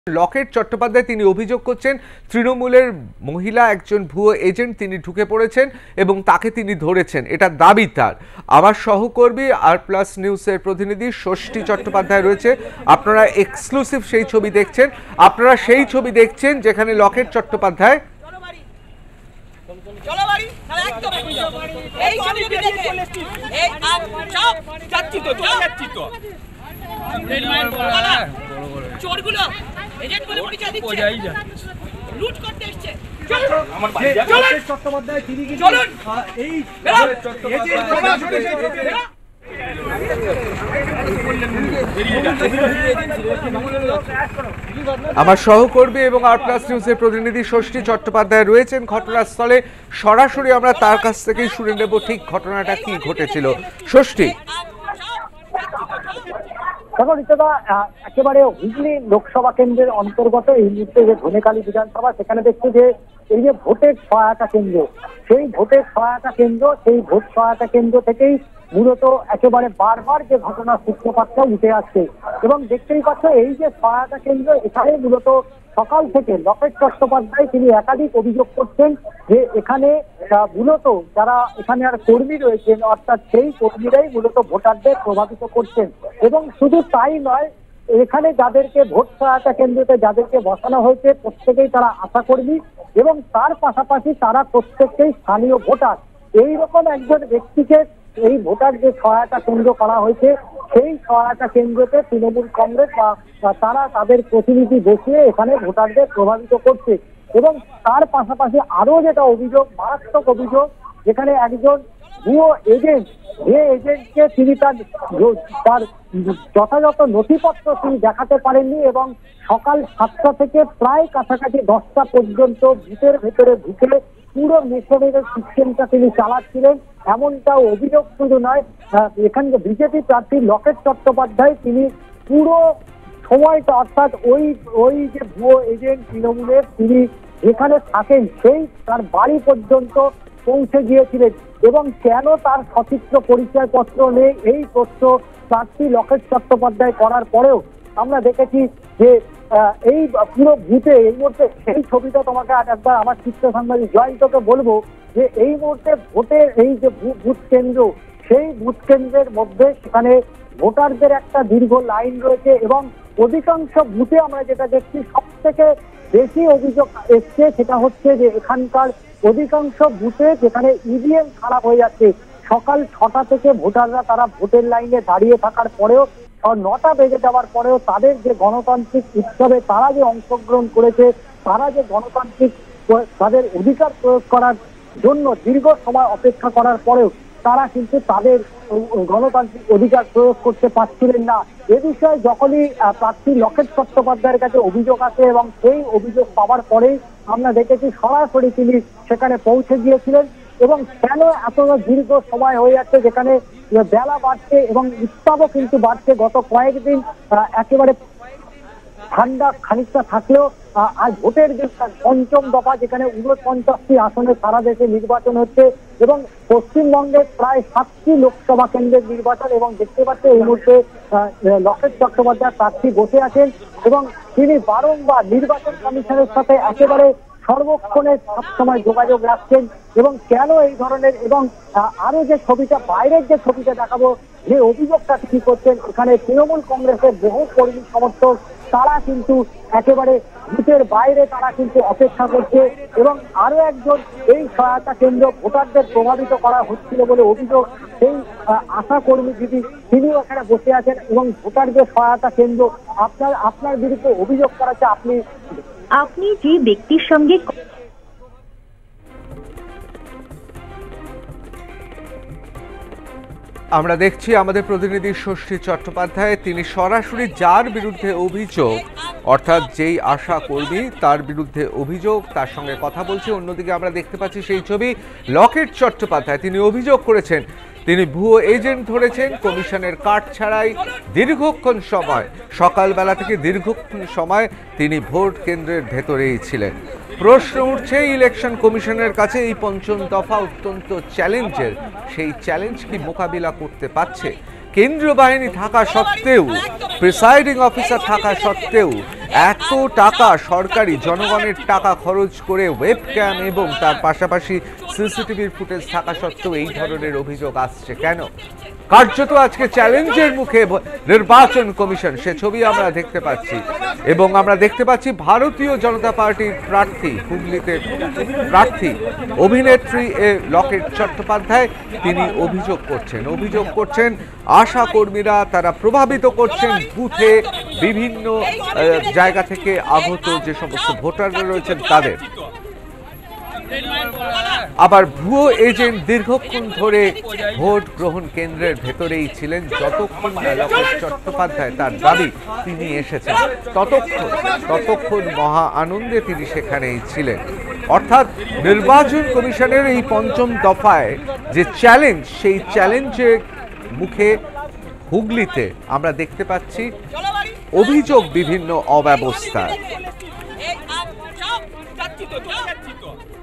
লকেট চট্টোপাধ্যায় তিনি অভিযোগ করছেন তৃণমূলের মহিলা একজন ভুয়ো এজেন্ট তিনি ঢুকে পড়েছেন এবং তাকে তিনি ধরেছেন, এটা দাবি তার। আমার সহকর্মী আর প্লাস নিউজের প্রতিনিধি ষষ্ঠী চট্টোপাধ্যায় রয়েছে। আপনারা এক্সক্লুসিভ সেই ছবি দেখছেন, আপনারা সেই ছবি দেখছেন যেখানে লকেট চট্টোপাধ্যায় চোরগুলো এজেন্ট বলে পরিচয় দিচ্ছে, লুট করতে এসেছে। আমার সহকর্মী এবং আর প্লাস নিউজের প্রতিনিধি ষষ্ঠী চট্টোপাধ্যায় রয়েছেন ঘটনাস্থলে। সরাসরি আমরা তার কাছ থেকেই শুনে নেব ঠিক ঘটনাটা কি ঘটেছিল। ষষ্ঠী, দেখো ঋতুদা, একেবারে হুগলি লোকসভা কেন্দ্রের অন্তর্গত এই মুহূর্তে যে ধনেখালি বিধানসভা, সেখানে দেখছি যে এই যে ভোটের সহায়তা কেন্দ্র, সেই ভোটের সহায়তা কেন্দ্র, সেই ভোট সহায়তা কেন্দ্র থেকেই মূলত একেবারে বারবার যে ঘটনার সূত্রপাতটা উঠে আসছে। এবং দেখতেই পাচ্ছ এই যে সহায়তা কেন্দ্র, এখানে মূলত সকাল থেকে লকেট চট্টোপাধ্যায় তিনি একাধিক অভিযোগ করছেন যে এখানে মূলত যারা এখানে আর কর্মী রয়েছেন, অর্থাৎ সেই কর্মীরাই মূলত ভোটারদের প্রভাবিত করছেন। এবং শুধু তাই নয়, এখানে যাদেরকে ভোট সহায়তা কেন্দ্রতে যাদেরকে বসানো হয়েছে প্রত্যেকেই তারা আশাকর্মী এবং তার পাশাপাশি তারা প্রত্যেককেই স্থানীয় ভোটার। এইরকম একজন ব্যক্তিকে এই ভোটার যে সহায়তা কেন্দ্র করা হয়েছে, সেই সহায়তা কেন্দ্রতে তৃণমূল কংগ্রেস বা তারা তাদের প্রতিনিধি বসিয়ে এখানে ভোটারদের প্রভাবিত করছে। এবং তার পাশাপাশি আরো যেটা অভিযোগ, মারাত্মক অভিযোগ, যেখানে একজন ভুয়ো এজেন্ট, যে এজেন্টকে তিনি তার যথাযথ নথিপত্র তিনি দেখাতে পারেননি এবং সকাল 7টা থেকে প্রায় কাছাকাছি 10টা পর্যন্ত বুথের ভেতরে ঢুকে পুরো মেশিনের সিস্টেমটা তিনি চালাচ্ছিলেন, এমনটা অভিযোগ শুধু নয়। এখানে বিজেপি প্রার্থী লকেট চট্টোপাধ্যায় তিনি পুরো সময়টা, অর্থাৎ ওই যে ভুয়ো এজেন্ট তৃণমূলের তিনি যেখানে থাকেন সেই তার বাড়ি পর্যন্ত পৌঁছে গিয়েছিলেন। এবং কেন তার সচিত্র পরিচয়পত্র নেই এই প্রশ্ন প্রার্থী লকেট চট্টোপাধ্যায় করার পরেও আমরা দেখেছি যে এই পুরো বুথে এই মুহূর্তে সেই ছবিটা তোমাকে একবার আমার চিত্র সাংবাদিক জয়ন্তকে বলবো যে এই মুহূর্তে ভোটের এই যে বুথ কেন্দ্র, সেই বুথ কেন্দ্রের মধ্যে সেখানে ভোটারদের একটা দীর্ঘ লাইন রয়েছে এবং অধিকাংশ বুথে আমরা যেটা দেখছি সব থেকে বেশি অভিযোগ এসছে সেটা হচ্ছে যে এখানকার অধিকাংশ বুথে যেখানে ইভিএম খারাপ হয়ে যাচ্ছে। সকাল 6টা থেকে ভোটাররা তারা ভোটের লাইনে দাঁড়িয়ে থাকার পরেও 9টা বেজে যাওয়ার পরেও তাদের যে গণতান্ত্রিক উৎসবে তারা যে অংশগ্রহণ করেছে, তারা যে গণতান্ত্রিক তাদের অধিকার প্রয়োগ করার জন্য দীর্ঘ সময় অপেক্ষা করার পরেও তারা কিন্তু তাদের গণতান্ত্রিক অধিকার প্রয়োগ করতে পারছিলেন না। এ বিষয়ে যখনই প্রার্থী লকেট চট্টোপাধ্যায়ের কাছে অভিযোগ আসে এবং সেই অভিযোগ পাওয়ার পরেই আমরা দেখেছি সরাসরি তিনি সেখানে পৌঁছে গিয়েছিলেন। এবং কেন এত দীর্ঘ সময় হয়ে যাচ্ছে, যেখানে বেলা বাড়ছে এবং উত্তাপও কিন্তু বাড়ছে। গত কয়েকদিন একেবারে ঠান্ডা খানিকটা থাকলেও আজ ভোটের যে পঞ্চম দফা, যেখানে 49টি আসনে সারা দেশে নির্বাচন হচ্ছে এবং পশ্চিমবঙ্গের প্রায় 7টি লোকসভা কেন্দ্রের নির্বাচন। এবং দেখতে পাচ্ছে এই মুহূর্তে লকেট চট্টোপাধ্যায় প্রার্থী বসে আছেন এবং তিনি বারংবার নির্বাচন কমিশনের সাথে একেবারে সর্বক্ষণে সবসময় যোগাযোগ রাখছেন। এবং কেন এই ধরনের, এবং আরো যে ছবিটা বাইরের যে ছবিটা দেখাবো, যে অভিযোগটা তিনি করছেন, এখানে তৃণমূল কংগ্রেসের বহু কর্মী সমর্থক তারা কিন্তু একেবারে বুথের বাইরে তারা কিন্তু অপেক্ষা করছে। এবং আরো একজন এই সহায়তা কেন্দ্র ভোটারদের প্রভাবিত করা হচ্ছিল বলে অভিযোগ, সেই আশা কর্মী দিদি তিনিও এখানে বসে আছেন এবং ভোটারদের সহায়তা কেন্দ্র আপনার বিরুদ্ধে অভিযোগ করাচ্ছে আপনি যে ব্যক্তির সঙ্গে। আমরা দেখছি আমাদের প্রতিনিধি ষষ্ঠী চট্টোপাধ্যায় তিনি সরাসরি যার বিরুদ্ধে অভিযোগ, অর্থাৎ যেই আশা কর্মী তার বিরুদ্ধে অভিযোগ, তার সঙ্গে কথা বলছি। অন্যদিকে আমরা দেখতে পাচ্ছি সেই ছবি, লকেট চট্টোপাধ্যায় তিনি অভিযোগ করেছেন তিনি ভুয়ো এজেন্ট ধরেছেন কমিশনের কার্ড ছাড়াই দীর্ঘক্ষণ সময়, সকালবেলা থেকে দীর্ঘক্ষণ সময় তিনি ভোট কেন্দ্রের ভেতরেই ছিলেন। প্রশ্ন উঠছে ইলেকশন কমিশনের কাছে এই পঞ্চম দফা অত্যন্ত চ্যালেঞ্জের, সেই চ্যালেঞ্জ কি মোকাবিলা করতে পারছে কেন্দ্রীয় বাহিনী থাকা সত্ত্বেও, প্রিসাইডিং অফিসার থাকা সত্ত্বেও এত টাকা সরকারি জনগণের টাকা খরচ করে ওয়েবক্যাম এবং তার পাশাপাশি সিসিটিভির ফুটেজ থাকা সত্ত্বেও এই ধরনের অভিযোগ আসছে কেন? কার্যত আজকে চ্যালেঞ্জের মুখে নির্বাচন কমিশন, সে ছবি আমরা দেখতে পাচ্ছি। এবং আমরা দেখতে পাচ্ছি ভারতীয় জনতা পার্টির প্রার্থী, হুগলিতে প্রার্থী অভিনেত্রী লকেট চট্টোপাধ্যায়, তিনি অভিযোগ করছেন আশা কর্মীরা তারা প্রভাবিত করছেন বুথে বিভিন্ন জায়গা থেকে আগত যে সমস্ত ভোটাররা রয়েছেন তাদের। আবার ভুয়ো এজেন্ট দীর্ঘক্ষণ ধরে ভোট গ্রহণ কেন্দ্রের ভেতরেই ছিলেন, যতক্ষণ না লকেট চট্টোপাধ্যায় তার দাবি তিনি এসেছেন ততক্ষণ মহা আনন্দে তিনি সেখানেই ছিলেন। অর্থাৎ নির্বাচন কমিশনের এই পঞ্চম দফায় যে চ্যালেঞ্জ, সেই চ্যালেঞ্জের মুখে হুগলিতে আমরা দেখতে পাচ্ছি অভিযোগ বিভিন্ন অব্যবস্থার।